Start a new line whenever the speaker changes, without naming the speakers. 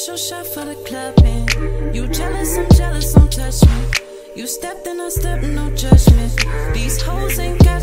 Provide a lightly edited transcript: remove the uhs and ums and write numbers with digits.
special shot for the club, man. You jealous, I'm jealous, don't touch me. You stepped and I stepped, no judgment. These hoes ain't got